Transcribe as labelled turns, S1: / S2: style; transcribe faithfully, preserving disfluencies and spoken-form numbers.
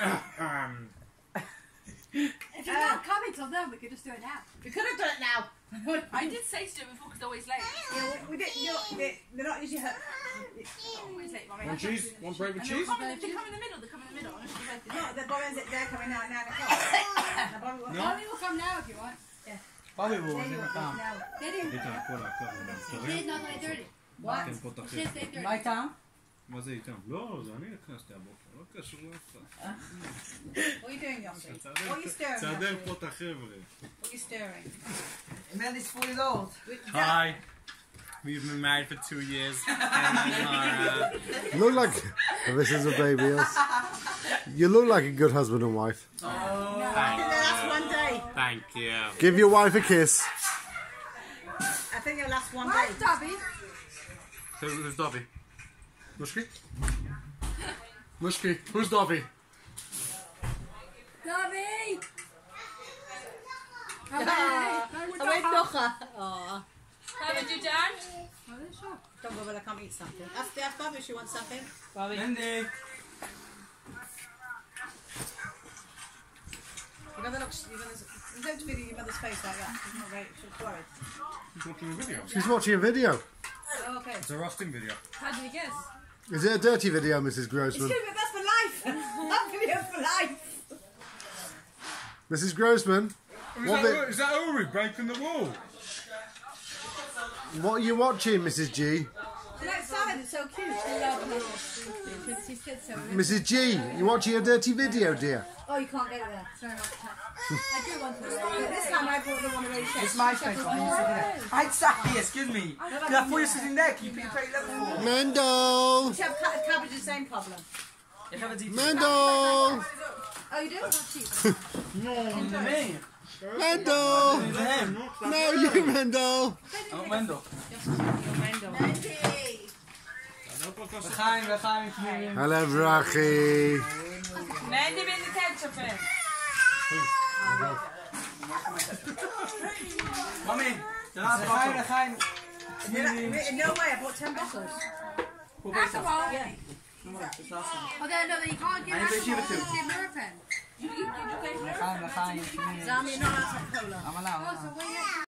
S1: If you're not coming till then, we could just do it now.
S2: We could have done it now.
S1: I did say to do it before because they're always late.
S2: Yeah, we, we did. You know, they, they're not usually hurt.
S1: Always late, Mommy.
S3: One cheese, one bread with
S1: And
S3: cheese.
S1: they'll come in, they come in the middle. They come in the middle.
S2: No, the Bobby's they're coming now at nine o'clock. Bobby will
S1: no. Bobby will come now if you want. Yeah.
S4: Bobby will in the farm.
S1: They didn't. It's not nine thirty.
S2: What?
S1: It's eight thirty.
S2: My town?
S3: מה זה איתם? לא, זה אני נכנסתי הבוקר, לא קשור לאף אחד.
S2: What are you doing, Yossi? What are you stirring?
S3: תסדר פה את החבר'ה.
S2: What are you stirring?
S4: Amanda's four years old.
S5: Hi. We've been married for two years. And
S6: You look like this is a baby. Yes. You look like a good husband and wife.
S4: Oh.
S2: I think they'll last one day.
S5: Thank you.
S6: Give your wife a kiss.
S2: I think they'll last one day.
S1: Where's Dobby?
S5: So who's Dobby?
S6: Mushki? Mushki, who's Dobby?
S1: Dobby!
S2: I went Docha. Oh.
S1: Haven't you done?
S2: Don't go, but I can't eat something. Ask, ask Bobby if she wants something.
S4: Bobby. Andy.
S2: Your mother looks. Your mother's. You don't video your mother's face like that. She's not very. She's worried.
S3: She's watching a video.
S6: She's watching a video.
S2: Oh, okay.
S3: It's a roasting video.
S1: How did you guess?
S6: Is it a dirty video, Missus
S2: It's
S6: Grossman?
S2: good, but that's for life. That video for life.
S6: Missus Grossman,
S3: Is
S6: what,
S3: that,
S6: vi-
S3: is that Uri breaking the wall?
S6: what are you watching, Missus G?
S2: She's outside. It's so cute.
S1: She said so.
S6: Missus G, you watching a dirty video, dear?
S2: Oh, you can't get it there.
S1: Sorry, I do want to.
S2: But this time I brought the one already checked.
S4: It's my face. Why are you sitting there? I sat here. Excuse me. Because I thought you were sitting there. Can you put your plate level for me?
S6: Mendo!
S2: She have ca- cabbage, the same problem.
S4: You have a deep.
S6: Mendo!
S2: Oh, you do?
S4: No, me.
S6: Mendo!
S4: It's him.
S6: No, you, Mendo!
S4: I'm Wendell.
S2: Mandy.
S4: We gaan, we gaan met jullie.
S6: Hello, Brachi.
S1: Mandy in the ketchup in.
S4: Mommy. Daarnaast gaan we, gaan we.
S2: No way, I bought ten bottles.
S1: That's a wall.
S2: Yeah.
S1: Oh, then, no, you can't give
S4: I need to give it to
S1: us a American. You, you, you, you,
S4: We gaan, we gaan.
S2: Zami, you're not allowed to have cola.
S4: Allemaal nou.
S1: Oh, so when you